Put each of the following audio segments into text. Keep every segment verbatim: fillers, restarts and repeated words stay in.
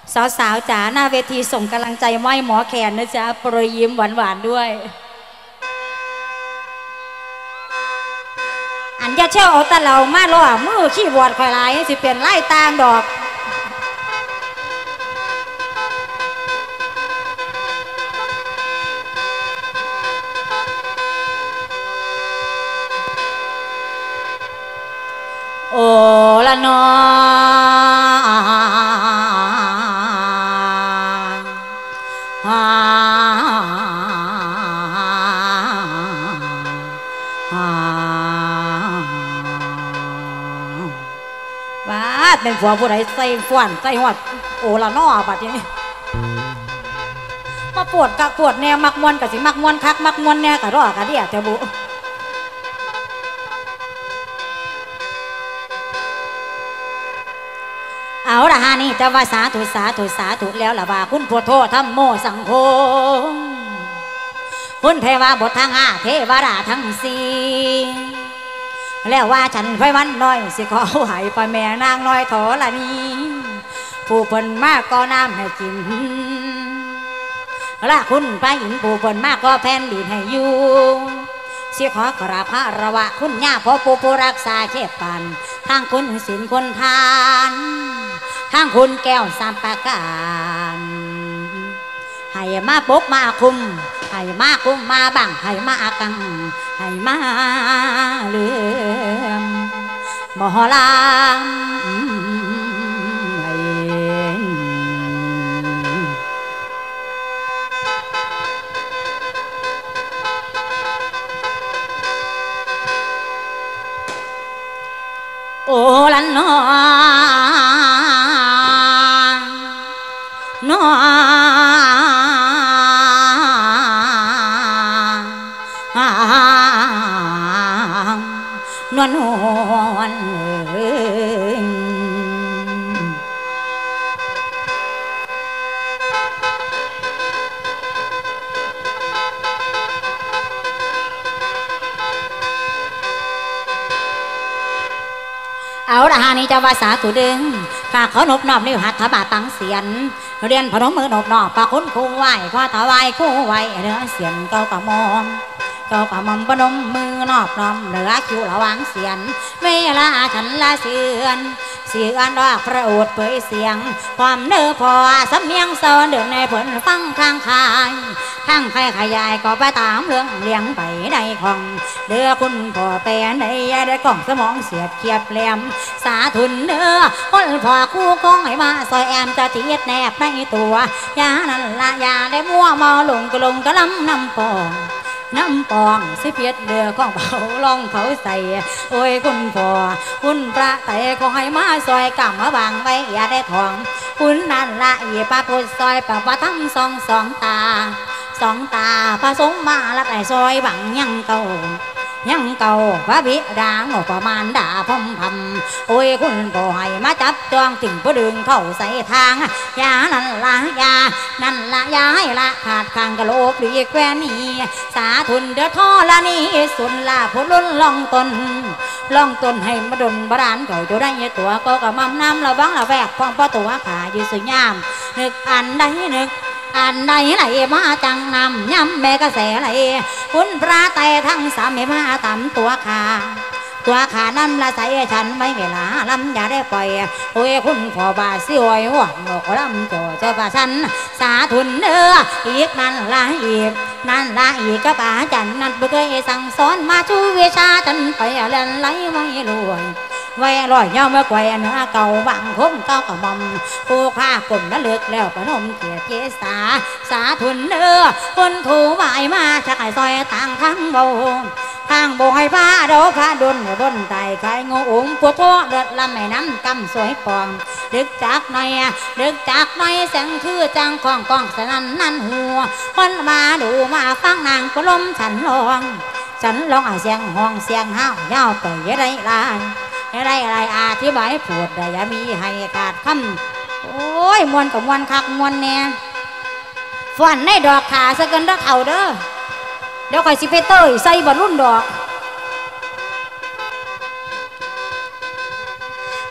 สาวๆจ๋าหน้าเวทีส่งกำลังใจไม่หมอแขนนะจ๊ะโปรยยิ้มหวานๆด้วยอันยาเช่าเอาตะเหลามาล่อมือขี้บอดคอยลายสิเปลี่ยนไล่ตามดอกโอ้ละนอว้าเป็นผัวผู้ใดใส่ฟ้อนใส่หอดโอละนอบัดนี้มาปวดกะปวดแนวมักมวนกะสิมักมวนคักมักมวนแน่กะรอกะเดียแต่บุเอาละฮะนี่จะว่าสาธุสาธุสาธุแล้วล่ะว่าคุณพุทโธธรรมโมสังโฆคุณเทวาบททั้งห้าเทวราทั้งสี่แล้วว่าฉันไฟวันน้อยสิขอไหวไปแม่นางน้อยถอละนี้ผู้เพิ่นมากก็น้ำให้กินละคุณพระอินทร์ผู้เพิ่นมากก็แผ่นดินให้อยู่สิขอกราบพระระวะคุณย่าพ่อปู่ผู้รักษาเชฟปันทางคุณศีลคุณทานทางคุณแก้วสามประการให้มาปกมาคุมให้มาคุมมาบังให้มากังให้มาเลื่อมหมอลำโอ้ลันนอนอนวลนวลเอาละฮานี่จะว่าสาธุดึงข้าเขานบนอบนิ้วหัตถบาตังเสียนเรียนพนมมือนบนอบปะคุณคู่ไหวข้าถวายคู่ไหวเนื้อเสียนเก้ากะมอมเก้ากะมอมพนมมือนอบน้อมเหลือคิวระวังเสียนเวลาฉันละเสือนเสียนดอกพระโอษฐ์เผยเสียงความเนื้อพอสำเนียงโซนเดินในผลฟังทางคายทางใครขยายก็ไปตามเรื่องเลี้ยงไปได้ของเดือคุณพ่อแปรในได้กล่องสมองเสียบเขียบแหลมสาธุนเนื้อคนพ่อคู่กองให้มาซอยแอมจะจีดแนบในตัวยานั่นละยาได้มั่วเมาหลงกระลงกระลำน้ำปองน้ำปองสิเพียดเดือของเผาลองเขาใส่โอ้ยคุณพ่อคุณพระแต่ขอให้มาซอยกำมาบางไว้อย่าได้ทองคุณนั่นละอีป้าพุทธซอยป้าว่าทั้งสองสองตาสองตาพระสงฆ์มาละไอซอยบังยังเก่ายังเก่าพระบิดาหงประมาณด่าพมพำโอ้ยคุณพ่อให้มาจับจองถึงผู้ดึงเข้าใส่ทางยานั่นละยานั่นละยาให้ละขาดข้างกะโหลกหลีกแควนี่สาธุนเดือดท่อละนี่สุนละผลล้นลองตนลองตนให้มาดนบรานเก่าจะได้ตัวก็กะมั่มน้ำระวังระแวกพองพอตัวขาอยู่สวยงามนึกอันใดนึกอันใดไหลมาจังนำย้ำแม่กระแสไหลคุณพระไตทั้งสามมาตำตัวขาตัวขานั่นละใส่ฉันไม่เวลาลำอย่าได้ปล่อยโอ้ยคุณพ่อบาสิโอยหัวหนกลำโจเจ้าป่าฉันสาธุนเด้ออีกนั่นละอีกนั่นละอีกก็ป่าจันนั่นเคยสั่งสอนมาชูวิชาฉันไปเล่นไหลไม่รวยไว้ลอยเงาเมื่อไกวเนื้อเก่าบังคงเก่ากระมอมผู้ข้ากลุ่มนั้นเลือกแล้วประนมเกียรติเจสาสาธุนเนื้อคนถูไหวมาชักไอ้ซอยต่างทั้งโบทางโบให้ผ้าเดาผ้าดนบนไตไข่งูอุ้มปวดท้อเลือดลำไม่น้ำกำสวยปองดึกจากหน่อยดึกจากหน่อยแสงคือจังของกองสนั่นนั่นหัวคนมาดูมาฟังนางประลมฉันลองฉันลองเอาเสียงห้องเสียงห้าวเย้าไปยังไงล่ะอะไรอะไรอธิบายพูดได้อย่ามีให้ขาดคำโอ้ยมวนกับมวนคักมวนแน่ฝันในดอกขาสะกันดักเอาเด้อเดี๋ยวคอยสิไปเตยใส่บอลรุ่นดอก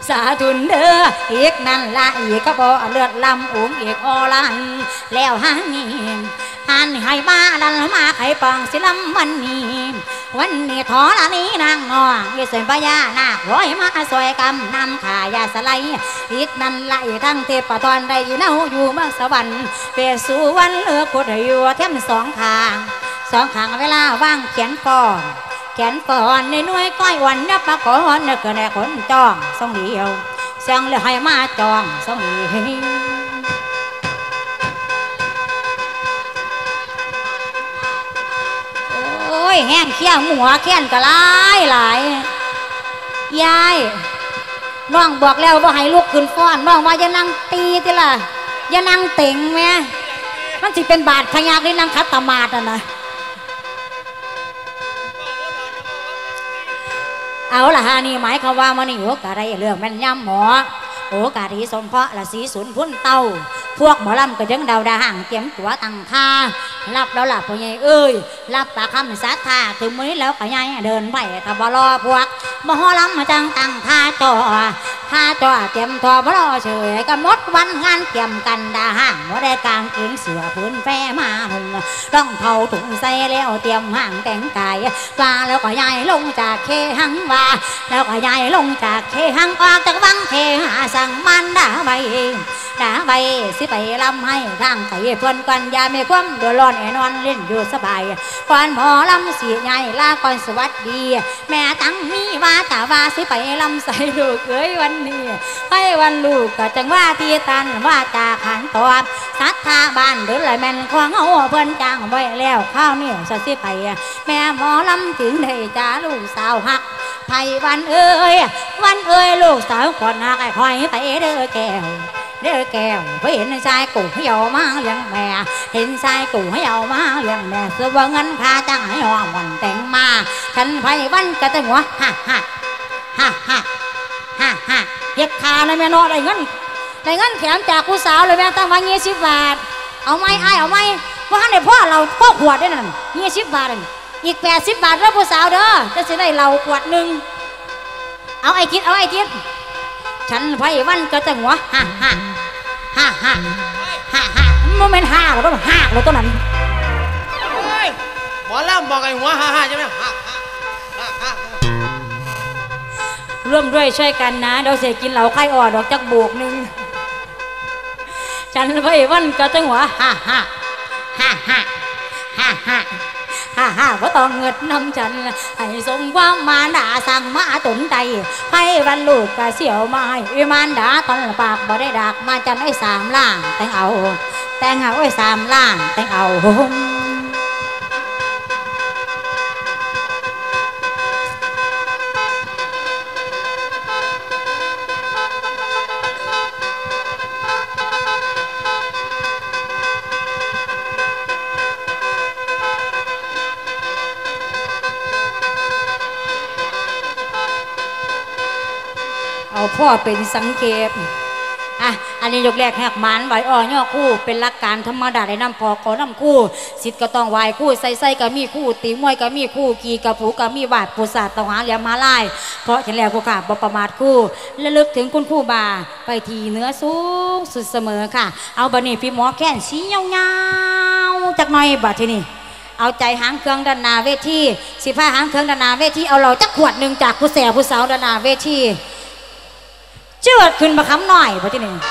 สาธุเด้ออีกนั่นละอีกก็บ่เลือดลำอุ้งอีกอลันแล้วหานี่หันให้บ้าดันมาไข่ปองสิลำวันนี้วันนี้ทอละนี้นางน้องยี่สิบพญานาคร้อยมาสวยกำนำขายาสไลอีกนั่นละอีทั้งเทพตอนได้เน่าอยู่เมืองสวรรค์เปสู่วันเลือกขุดอยู่เทียมสองขางสองขางเวลาว่างเขียนก่อนแขนก่อนในหน่วยก้อยวันนับมาก่อนนึกในคนจองสองเดียวเสียงเลยให้มาจองสองเดียวโอ้ยแห้งเขี้ยวหัวแค้นก็หลายหลายยายน้องบอกแล้วว่าให้ลูกขึ้นฟ้อนน้องว่าอย่านั่งตีทีละอย่านั่งเต่งแม่มันสิเป็นบาดพยากที่นั่งคัตตามาดอ่ะนะเอาละฮะนี่หมายความว่ามันนี่โอกาสได้เรื่องแม่นยำหมอโอกาสที่สมเพาะละสีศูนย์พุ่นเต้าพวกหมอลำก็ยังเดาดาห่างเตรียมตัวตั้งท่ารับแล้วล่ะพ่อใหญ่เอ้ยรับปากคำสัตย์ท่าถึงมื้อแล้วก็ยังเดินไปถ้าบ่รอพวกหมอลำมาจังตั้งท่าจ่อท่าจ่อเตรียมทอบ่รอเฉยกำหนดวันงานเตรียมกันดาห่างบ่ได้กางเกงเสือพื้นแฟมาหุ่งต้องเผาถุงใส่แล้วเตรียมห่างแต่งกายปลาแล้วก็ย้ายลงจากเคหังว่าแล้วก็ย้ายลงจากเคหังออกจากวังเคหาสั่งมันด่าใบด่าใบสิไปลำให้ทางไก่เพื่อนกันยาไม่คว่ำเดือดร้อนแอนอนเล่นอยู่สบายก่อนหมอลำสีใหญ่ลาก่อนสวัสดีแม่ตั้งมีว่าแต่ว่าสิไปลำใส่ลูกเอ้ยวันนี้ให้วันลูกก็จังว่าที่ตันว่าจาขันตอบสัทธาบ้านเดือดเลยแม่นควงเอาเพื่อนจ้างไว้แล้วข้าวเนี่ยจะสิไปแม่หมอลำถึงได้จ้าลูกสาวหักไทยวันเอ้ยวันเอ้ยลูกสาวก่อนหักไอ้คอยไปเด้อแก้วเด้อแก้วไปเห็นชายกูให้เอามาเลี้ยงแม่เห็นชายกูให้เอามาเลี้ยงแม่เสือว่าเงินพาจ้างให้หอมวันแต่งมาฉันไพวันก็จะหัวฮ่าฮ่าฮ่าฮ่าฮ่าฮ่าเย็บขาเลยแม่นอได้เงินได้เงินแถมจากผู้สาวเลยแม่ตั้งมายี่สิบบาทเอาไหมไอ้เอาไหมว่าให้พ่อเราพ่อขวดได้นั่นยี่สิบบาทอีกแปดสิบบาทแล้วผู้สาวเด้อจะจะได้เราขวดหนึ่งเอาไอ้ทิศเอาไอ้ทิศฉันไพวันก็จะหัวฮ่าฮ่าฮ่าฮ่าฮ่าฮ่ามันเป็นฮ่าหรือเปล่าฮ่าหรือตัวนั้นหมอลำบอกไอ้หัวฮ่าฮ่าใช่ไหมฮ่าฮ่าฮ่าร่วมด้วยช่วยกันนะเราเสียกินเหล่าไข่อ่อนดอกจักโบกหนึ่งฉันไพวันก็จะหัวฮ่าฮ่าฮ่าฮ่าฮ่าฮ่าฮ่าฮ่าว่าต้องเงินนำฉันให้สมความมาด่าสั่งมาตุนใจให้วันลูกกะเสียวมาให้มานด่าตอนปากบ่ได้ดักมาจันไอ้สามล่างแต่งเอาแต่งเอาไอ้สามล่างแต่งเอาพ่อเป็นสังเกตอ่ะอันนี้ยกแรกแหกมันไหวอ่อย่อคู่เป็นหลักการธรรมดาในน้ำพอขอน้ำคู่สิทธิ์ก็ต้องไหวคู่ใส่ใส่ก็มีคู่ตีมวยก็มีคู่กีกระผูก็มีบาดปูศาสตร์ตองหาเหลี่ยมมาลายเพราะฉันแล้วกูค่ะบประมาทคู่และลึกถึงคุณคู่บาไปทีเนื้อสูงสุดเสมอค่ะเอาบันนี้พี่หมอแค้นชี้เงาๆจากหน่อยบาดที่นี่เอาใจหางเครื่องด้านหน้าเวทีสิผ้าหางเครื่องด้านหน้าเวทีเอาเราจักขวดหนึ่งจากผู้แสบผู้สาวด้านหน้าเวทีเจือดขึ้นมาคำหน่อยพอที่หนึ่ง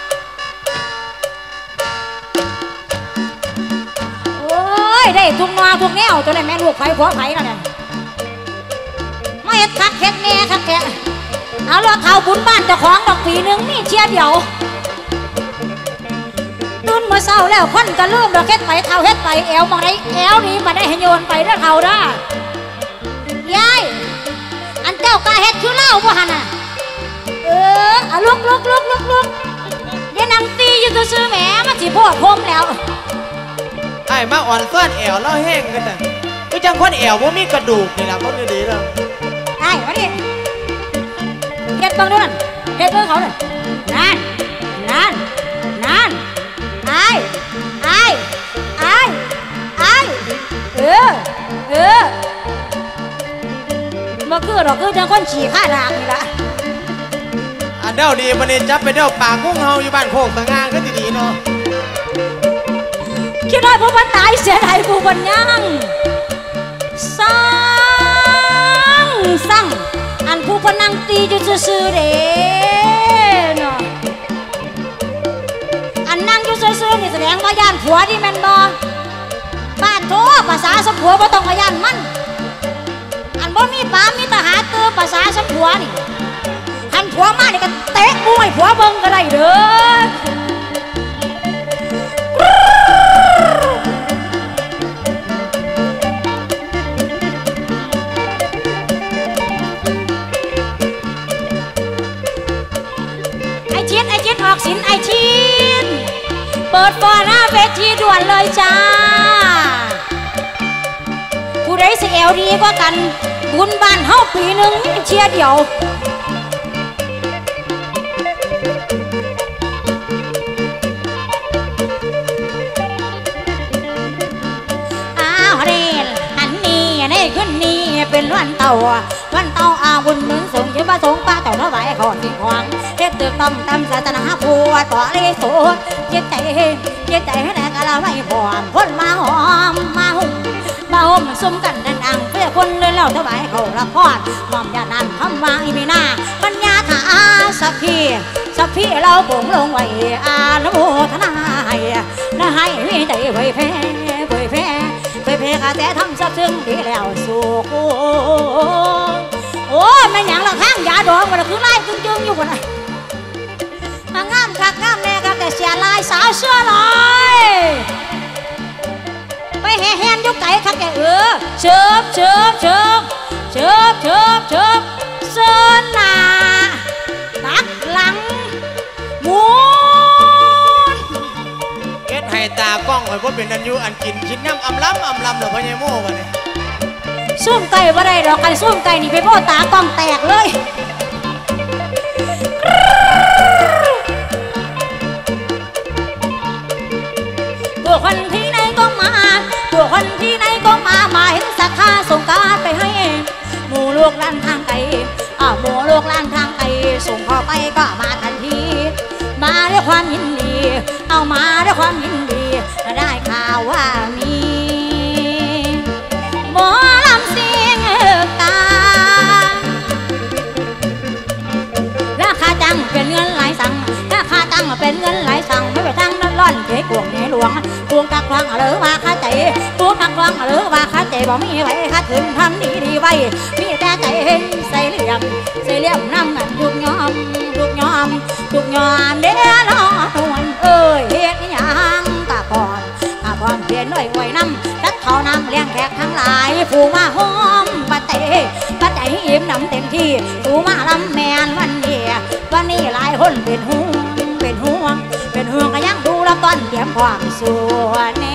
โอ้ยได้ทุกนอทุกแนวตัวไหนแม่ลูกไผ่ผัวไผ่กันเนี่ยไม่คักแค่แน่คักแค่เอาเราเท่าบุญบ้านเจ้าของดอกปีหนึ่งนี่เชียร์เดียวตื่นมาเศร้าแล้วคนจะเริ่มดอกเฮ็ดไปเท่าเฮ็ดไปแอวมองได้แอวนี้มาได้ให้โยนไปได้เท่าได้ยายอันเจ้ากาเฮ็ดคือเล่าบ่ฮันน่ะเออเอาลุกลุกลุกลุกลุกอย่านั่งตีอยู่ตัวซื้อแหมมันจีโพดพรมแล้วไอ้มาอ่อนเสื้อแอวแล้วแห้งกันแต่ก็จังคนแอวว่ามีกระดูกนี่แหละคนดีๆแล้วไอ้มาดิเฮ็ดบังด้วยนั่นเฮ็ดเบิ่งเขาเลยนั่นนั่นนั่นไอ้ไอ้ไอ้ไอ้เออเออมาคือเราคือจังคนฉี่ข้าทางนี่ละอันเด้าดีมันเนี่ยจับไปเด้าปากกุ้งเฮาอยู่บ้านโคกสง่าก็ดีๆเนาะคิดว่าผู้พันตายเสียดายผู้พันยังสั่งสั่งอันผู้พันนั่งตีอยู่ซื่อๆเด้เนาะอันนั่งอยู่ซื่อๆนี่แสดงว่าย่านผัวที่แม่นบ่บ้านโถภาษาสมผัวบ่ต้องมาย่านมันอันบ่มีปามีทหารเตือภาษาสมผัวนี่อันผัวมานี่ก็เตะมวยผัวเบิ่งก็ได้เด้อออกสินไอชินเปิดฟอหน้าเวทีด่วนเลยจ้าผู้ใดสิเอวดีกว่ากันบุญบ้านเฮาปีหนึ่งเชียร์เดียวอ้าวเรนอันนี้ในขึ้นนี้เป็นวันเต่าวันเต่าอาบุญเหมือนส่งชื่อมาส่งป้าเต่าน้อยไหวขอทิ้งหวังเทียบตึกต้อมตำศาสนาผัวต่อเลยโสดเย็ดใจเย็ดใจให้แหลกอะไรไม่พอมคนมาหอมมาหุ่มมาห่มซุ่มกันดันดังเพื่อคนเลยเล่าถวายเขาละครมอมยานันคำวางอีพีนาปัญญาถาสักทีสักทีเราโป่งลงไว้อาณโมทนาให้นะให้วิจัยเผยแพ้เผยแพ้เผยแพ้กระแสทำซับซึ้งดีแล้วสู่โอ้โอ้แม่หยังละข้างยาดองมันคือไล่จึงจึงอยู่คนไหนมางามคักงามแน่คักแต่เสียลายสาวเสื้อลอยไปแห่แหนยุกไก่คักแกเออเชิบเชิบเชิบเชิบเชิบเชิบเส้นหน้าตักหลังหมุนเก็ดให้ตากล้องไว้เพราะเป็นนันยูอันกินชิ้นน้ำอำล้ำอำล้ำเหรอพ่อใหญ่โม่กันเลยซุ่มไก่บ่ได้ดอกกันซุ่มไก่นี่ไปโบ้ตากล้องแตกเลยผู้คนที่ไหนก็มาผู้คนที่ไหนก็มามาเห็นสักข้าส่งการไปให้หมู่ลูกหลานทางไกลอ้าวหมู่ลูกหลานทางไกลส่งเข้าไปก็มาทันทีมาด้วยความยินดีเอามาด้วยความยินดีได้ข่าวว่ามีหมอลำเสียงการาคาจังเป็นเงินหลายสั่งราคาจังเป็นเงินหลายสั่งไม่ไปทางนั้นร้อนเก๋กวงในหลวงกวงตักฟังหรือว่าข้าใจกวงตักฟังหรือว่าข้าใจบอกมีไว้ข้าถึงทำดีดีไว้มีแต่ใจเห็นใส่เหลี่ยมใส่เหลี่ยมน้ำมันทุกยอมทุกยอมทุกยอมเดี๋ยวรอนวลเอ้ยเฮ็ดยังตาก่อนตาก่อนเพียนหน่อยไว้น้ำรัดเขาน้ำเลี้ยงแขกทั้งหลายผู้มาหอมปัดเตะปัดใจอิ่มน้ำเต็มที่ผู้มาลำแมนวันนี้วันนี้หลายคนเป็นห่วงเป็นห่วงเป็นห่วงก็ยังดูแล้วตอนเตรียมความสวยแน่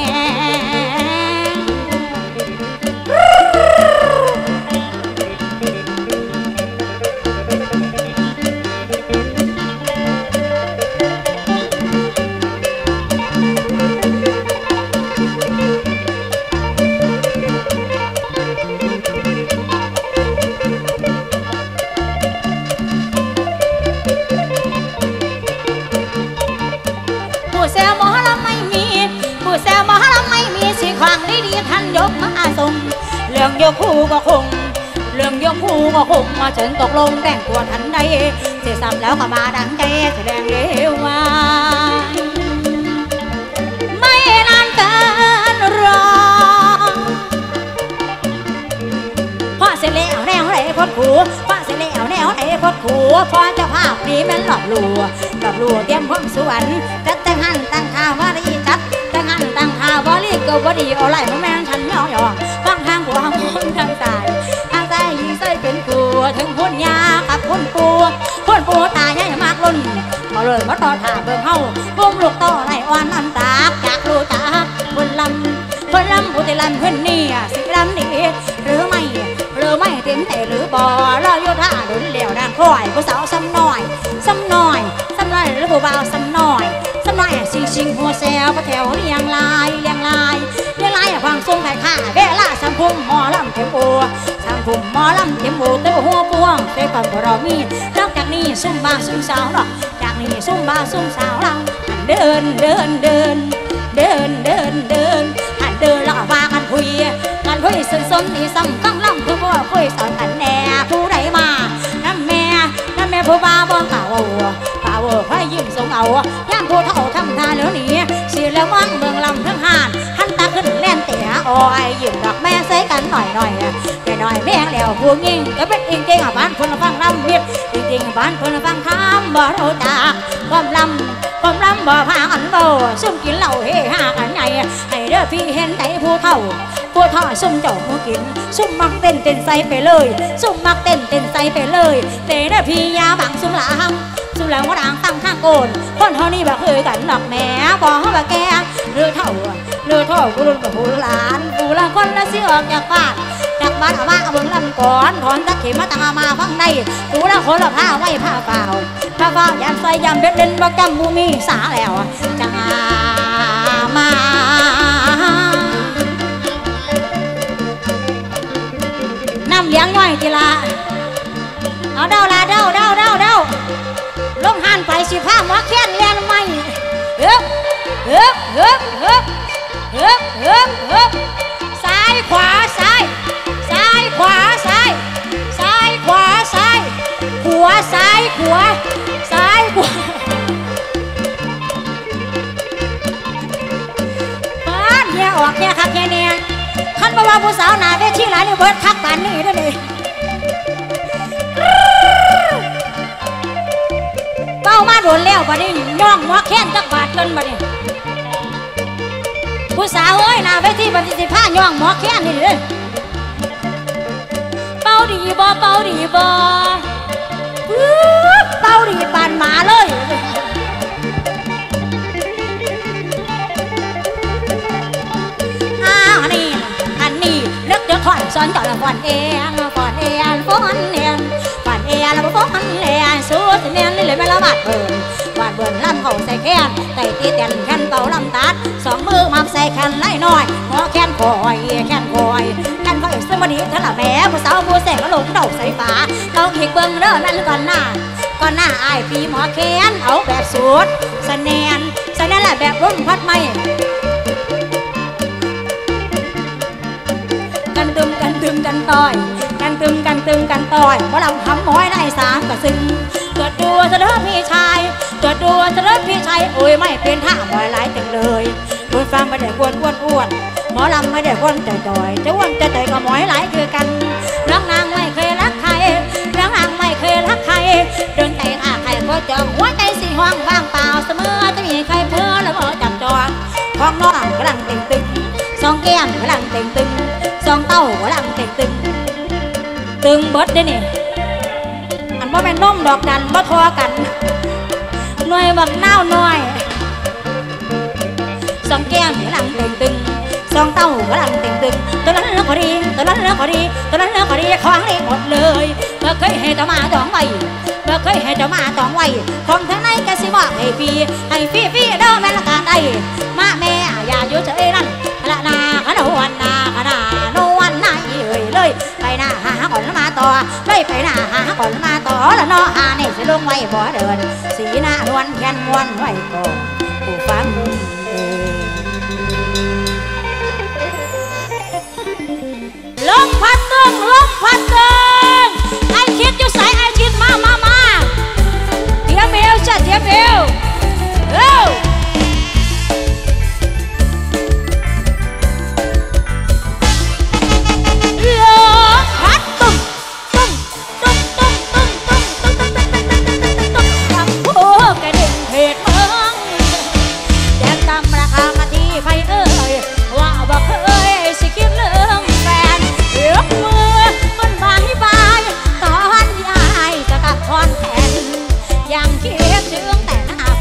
เรื่องยกคู่ก็คงเรื่องยกคู่ก็คงมาเชิญตกลงแต่งตัวทันใดเสียซ้ำแล้วก็มาดังใจแสดงเร็วมาไม่นานเกินรอพอเสร็จแล้วแนวไหนพดขู่พอเสร็จแล้วแนวไหนพดขู่พอเจ้าภาพนี้มันหลอกลวงหลอกลวงเตรียมความสวนจัดแต่งหันตั้งข่าวว่าดีจัดแต่งหันตั้งข่าวว่าลีก็บ่ดีเอาไหลมาแม่งฉันย่อยฟังทางหัวมุนทางสายทางซ้ายยิงใส่เป็นกูถึงพุ่นยากับพุ่นปูพุ่นปูตาใหญ่มากล้นมาเลยมาต่อถ่าเบิ่งเฮาบุ้มลูกต่อไหลอ่อนน้ำตาจากรู้จักพุ่นลำพุ่นลำผู้ติลำพุ่นนี่สิลำนี่หรือไม่หรือไม่เต็มแต่หรือบ่รอโยธาดุนเหลียวดังคอยผู้สาวซ้ำน้อยซ้ำน้อยซ้ำน้อยหรือผู้บ่าวซ้ำน้อยซ้ำน้อยสิงสิงหัวแซวพระแถวเรียงลายเรียงลายเรียงลายฟังทรงไข่ข้าเวลาสัมพุงหมอลำเข็มโอสัมพุงหมอลำเข็มโอเต้าหัวปวงเต้าก่อนพวกเรามีนอกจากนี้ซุ่มบาซุ่มสาวหรอกจากนี้ซุ่มบาซุ่มสาวเราเดินเดินเดินเดินเดินเดินหันเดินแล้วก็ว่ากันคุยกันคุยสนสนที่ซ้ำฟังลำคือว่าคุยสอนกันแน่ผู้ใดมาน้ำแม่น้ำแม่ผู้บ้าบ้องเก่าป่าวพายยิ้มทรงเอาย่างผู้เท่าทำทาแล้วหนีเสียแล้วมั่งเมืองลำทั้งหานหันตาขึ้นแล่นเตะโอ้ยยิ้มดอกแม่ใส่กันหน่อยหน่อยแกหน่อยแม่งแล้วผู้งิ่งก็เป็นจริงจริงอ่ะบ้านคนฟังลำมิดจริงจริงบ้านคนฟังคำบ่รู้จักความลำความลำบ่พากันโบซุ่มกินเหล้าเฮฮากันไงให้เด้อพี่เห็นใจผู้เท่าผู้ท่อซุ่มเจ้ามูกินซุ่มมักเต้นเต้นใส่ไปเลยซุ่มมักเต้นเต้นใส่ไปเลยเตะเด้อพี่ยาบังซุ่มหลาหังซุ่มแล้วว่าดังตั้งข้างโกนคนเท่านี้บ่เคยกันหรอกแม่บอกว่าแกเรือเท่าเรือเท่ากูรุ่นกับผู้หลานผู้ละคนละสิออกจากบ้านจากบ้านเอามาเอาเบิ่งลำก่อนถอนตะเข็มมาตั้งมาฟังในผู้ละคนละผ้าไว้ผ้าเปล่าผ้าเปล่ายามใส่ยามเบ็ดเล่นบอกจำมูมีสาแล้วจังมาน้ำเลี้ยงย่อยทีละเอาเด้าละเด้าเด้าเด้าเด้าลงหันไปสิผ้าหมอแค้นเลี้ยงไม่เฮ้ยเฮ้ยเฮ้ยเฮ้ยเฮ้ยเฮ้ยเฮ้ยซ้ายขวาซ้ายซ้ายขวาซ้ายซ้ายขวาซ้ายขวาซ้ายขวาซ้ายขวาบ้านเนี่ยออกเนี่ยคักเนี่ยเนี่ยขันมาว่าผู้สาวหนาเวทีหลายนี่เบิร์ดคักปานนี่ด้วยนี่เป้ามาโดนแล้วบัดนี้ย่องหัวแค้นจักบาทเกินบัดนี้ผู้สาวเอ้ยหนาเวทีบัดนี้สิผ้าย่องหัวแค้นนี่เลยเป้าดีบ่เป้าดีบ่เป้าดีปานหมาเลยอันนี้อันนี้นึกจะขอนซ้อนก่อนละก่อนเองก่อนเองก่อนเองก่อนเองแล้วก่อนเองสู้สิเนียนเลยไม่ละบาดเบิ่นบาดเบิ่นลำเขาใส่แค้นไต่ตีเตียนแค้นเป่าลำตัดสองมือมับใส่แค้นไล่น้อยหัวแค้นคอยแค้นคอยแค้นคอยสมัยนี้เท่าละแม่ผู้สาวผู้แสงก็หลงเดาใส่ฝาเขาอีกเบิ่งเด้อนั่นก่อนหน้าก่อนหน้าไอ้ปีหมอแค้นเอาแบบสูตรสเนียนสเนียนแหละแบบรุ่นพัดไม่กันตึมกันตึมกันต่อยกันตึมกันตึมกันต่อยเพราะเราทำม้อยได้สามกระซึงเกิดดูเสด็จพี่ชายเกิดดูเสด็จพี่ชายโอ้ยไม่เป็นท่าม้อยหลายจังเลยคุณฟังไม่ได้กวนอ้วนอ้วนหมอลำไม่ได้กวนจ่อยจ่อยจะอ้วนจะจ่อยก็ม้อยหลายคือกันรักนางไม่เคยรักใครรักนางไม่เคยรักใครเดินแต่อาใครก็จองหัวใจสีห้องว่างเปล่าเสมอจะมีใครเพ้อแล้วก็จับจองของน้องกำลังเต่งตึงสองแก้มกำลังเต่งตึงสองเต้ากำลังเต่งตึงตึงเบิดได้นี่อันว่าเป็นน้มดอกดันบ่ทอกันหน่วยบักเน่าหน่อยสองแก้มกำลังเต่งตึงสองเต้ากำลังเต่งตึงตัวนั้นเลือกพอดีตัวนั้นเลือกพอดีตัวนั้นเลือกพอดีของนี่หมดเลยเมื่อเคยให้เจ้ามาตองไว้เมื่อเคยให้เจ้ามาตองไว้ของทั้งในกะสิบอกให้ฟรีให้ฟรีฟรีเด้อแม่ละกาได้มาแม่อย่าอยู่เฉยนั่นละนาขนวันนาขนาโนวันนาเอ่ยเลยไปหน้าหาก่อนแล้วมาต่อเลยไปหน้าหาก่อนแล้วมาต่อแล้วน้อหาเนี่ยจะลงไว้บ่เดินสีหน้านวลแค่นวลไว้ก่อนผู้ฟังลมพัดตึงลมพัดตึงไอคิดอยู่ใส่ไอคิดมามามาเทียบเอวจ้ะเทียบเอวเอ้ายังคิดถึงแต่หน้า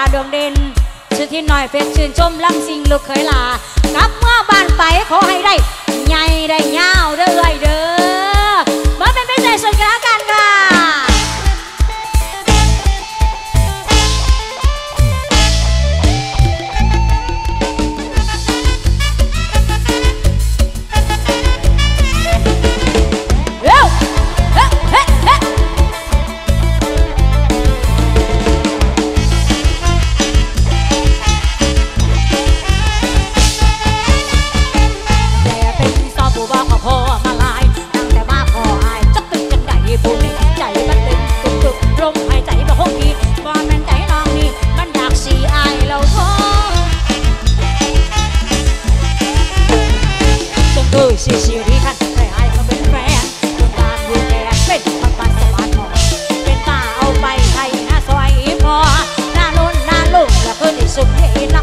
ดวงเด่นชื่อที่หน่อยเพชรชื่นชมลำสิงลูกเคยลากลับเมื่อบ้านไปขอให้ได้ใหญ่ได้ยาวเด้อเด้อมาเป็นพิเศษสุดกันแล้วกันค่ะสิสิริคันใครอายมาเป็นแฟนต้องการดูแลเป็นพักปัสสาวะทองเป็นตาเอาไปไทยหน้าซอยพอหน้าล้นหน้าลุ่มแล้วก็ได้สุขเห็น